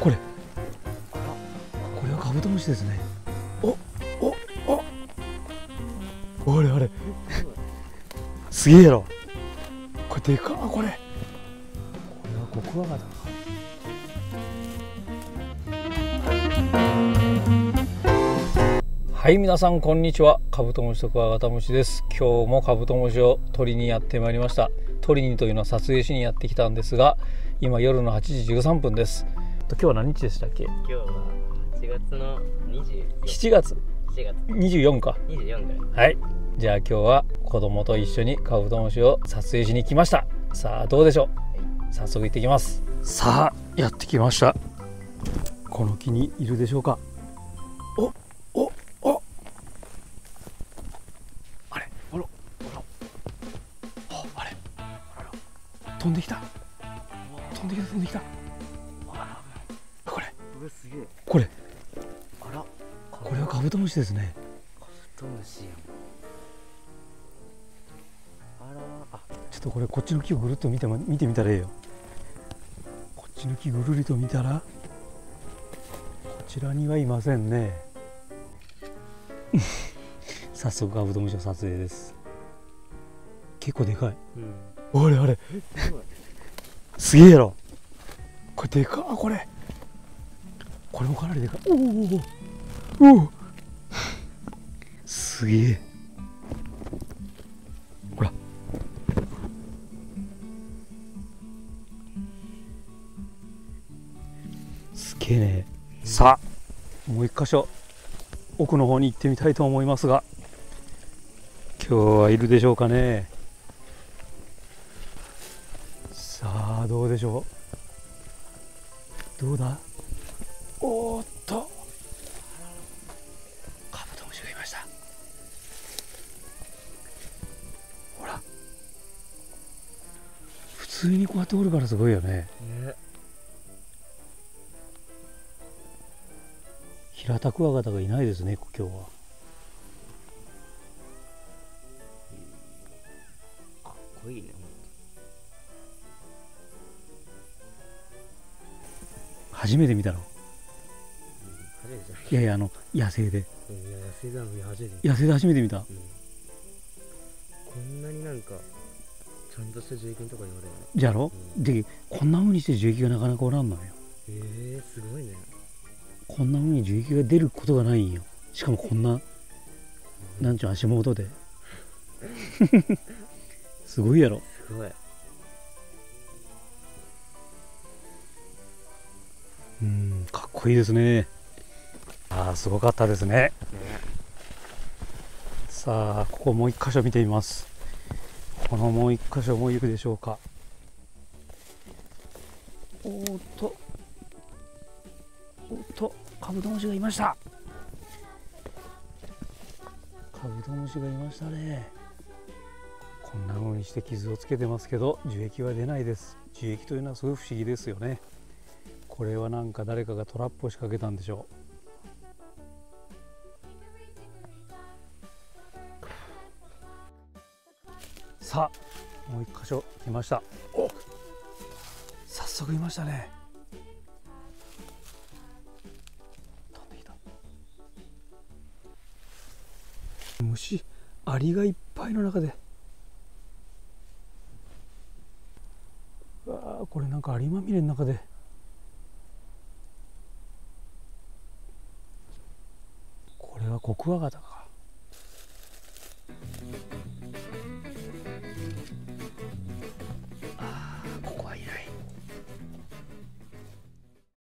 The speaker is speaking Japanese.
これはカブトムシですね。あれすげえやろ。これでかっ。これはコクワガタか。はい、皆さんこんにちは。カブトムシとクワガタムシです。今日もカブトムシを取りにやってまいりました。取りにというのは撮影しにやってきたんですが、今夜の8時13分です。今日は何日でしたっけ？ 今日は8月の 7月24か。 24ぐらい。 はい、じゃあ今日は子供と一緒にカブトムシを撮影しに来ました。さあどうでしょう。早速行ってきます。さあやってきました。この木にいるでしょうか。あれ、飛んできた。これはカブトムシですね。 カブトムシやん。 ちょっとこれこっちの木をぐるっと見てみたらええよ。こっちの木ぐるりと見たらこちらにはいませんね。早速カブトムシの撮影です。結構でかい。あれすげえやろ。これでかっ。これもかなりでかい。おすげえ。ほらすげえね。さあもう一箇所奥の方に行ってみたいと思いますが、今日はいるでしょうかね。さあどうでしょう。どうだ。おーっとカブトムシがいました。ほら普通にこうやっておるからすごいよね。ヒラタクワガタがいないですね今日は。 かっこいいね。 初めて見たの。いや野生で。野生で初めて見た。 こんなになんかちゃんとした樹液のとこにおるよね。 じゃろ、でこんな風にして樹液がなかなかおらんのよ。 すごいね。 こんな風に樹液が出ることがないんよ。しかもこんななんちゅう足元で。すごいやろ。 すごい。 かっこいいですね。すごかったですね。さあここもう一箇所見てみます。このもう一箇所も行くでしょうか。おっとカブトムシがいました。カブトムシがいましたね。こんな風にして傷をつけてますけど樹液は出ないです。樹液というのはすごい不思議ですよね。これはなんか誰かがトラップを仕掛けたんでしょう。さあもう一箇所来ました。早速いましたね。飛んできた。虫アリがいっぱいの中で。これなんかアリまみれの中で。これはコクワガタか。